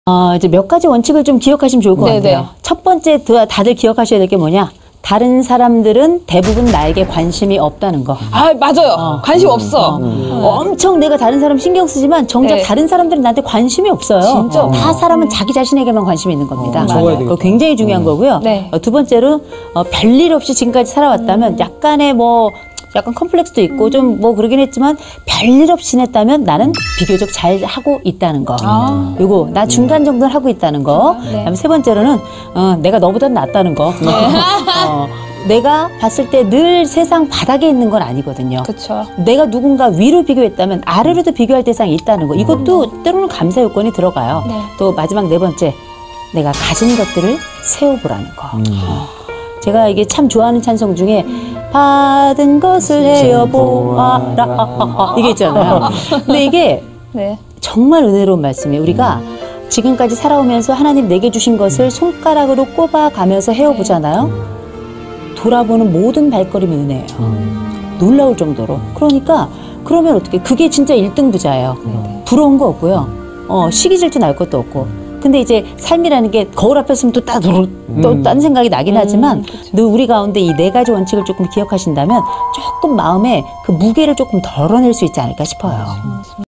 이제 몇 가지 원칙을 좀 기억하시면 좋을 것 같아요. 첫 번째, 다들 기억하셔야 될 게 뭐냐? 다른 사람들은 대부분 나에게 관심이 없다는 거. 아, 맞아요. 관심 없어. 엄청 내가 다른 사람 신경 쓰지만 정작 다른 사람들은 나한테 관심이 없어요. 진짜 다 사람은 자기 자신에게만 관심이 있는 겁니다. 그거 굉장히 중요한 거고요. 두 번째로 별일 없이 지금까지 살아왔다면 약간의 약간 컴플렉스도 있고 좀 그러긴 했지만 별일 없이 지냈다면 나는 비교적 잘 하고 있다는 거. 요거 나 중간 정도는 하고 있다는 거. 그다음에 세 번째로는 내가 너보단 낫다는 거. 내가 봤을 때 늘 세상 바닥에 있는 건 아니거든요. 그렇죠. 내가 누군가 위로 비교했다면 아래로도 비교할 대상이 있다는 거. 이것도 때로는 감사 요건이 들어가요. 또 마지막 네 번째, 내가 가진 것들을 세워보라는 거. 제가 이게 참 좋아하는 찬송 중에 받은 것을 헤어보아라 이게 있잖아요. 근데 이게 정말 은혜로운 말씀이에요. 우리가 지금까지 살아오면서 하나님 내게 주신 것을 손가락으로 꼽아가면서 헤어보잖아요. 돌아보는 모든 발걸음이 은혜예요. 놀라울 정도로. 그러니까 그러면 어떻게? 그게 진짜 1등 부자예요. 부러운 거 없고요. 시기 질투 날 것도 없고. 근데 이제 삶이라는 게 거울 앞에 서면 또 딴 생각이 나긴 하지만 늘 우리 가운데 이 네 가지 원칙을 조금 기억하신다면 조금 마음에 그 무게를 조금 덜어낼 수 있지 않을까 싶어요.